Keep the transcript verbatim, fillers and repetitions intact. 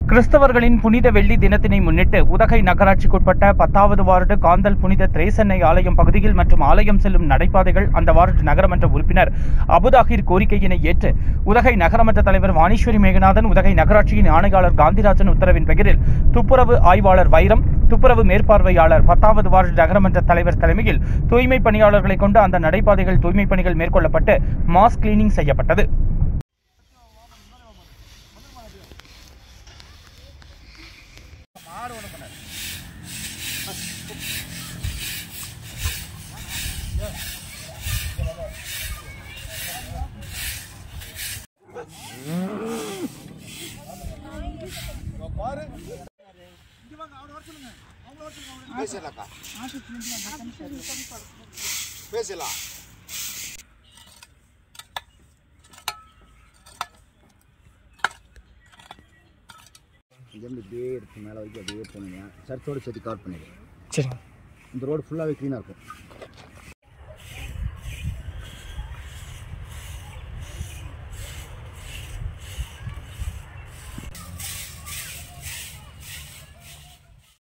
கிறிஸ்தவர்களின் புனித வெள்ளி தினத்தினை முன்னிட்டு உதகை நகராட்சிக்குட்பட்ட பத்தாவது வார்டு காந்தல் புனித திரேசன்னை ஆலயம் பகுதியில் மற்றும் ஆலயம் செல்லும் நடைபாதைகள் அந்த வார்டு நகரமன்ற உறுப்பினர் அபுதாகிர் கோரிக்கையினை ஏற்று உதகை நகரமன்ற தலைவர் வாணீஸ்வரி மேகநாதன், உதகை நகராட்சியின் ஆணையாளர் காந்திராஜன் உத்தரவின் பெயரில் துப்புரவு ஆய்வாளர் வைரம், துப்புரவு மேற்பார்வையாளர் பத்தாவது வார்டு நகரமன்ற தலைவர் தலைமையில் தூய்மை பணியாளர்களை கொண்டு அந்த நடைபாதைகள் தூய்மை பணிகள் மேற்கொள்ளப்பட்டு மாஸ் கிளீனிங் செய்யப்பட்டது. பேசலாம். இங்கேருந்து இப்படியே இருக்கு, மேலே வரைக்கும் அப்படியே போனீங்க, சர்ச்சோடு சேர்த்து கவர் பண்ணிடுங்க. சரி, இந்த ரோடு ஃபுல்லாகவே க்ளீனாக இருக்கும்.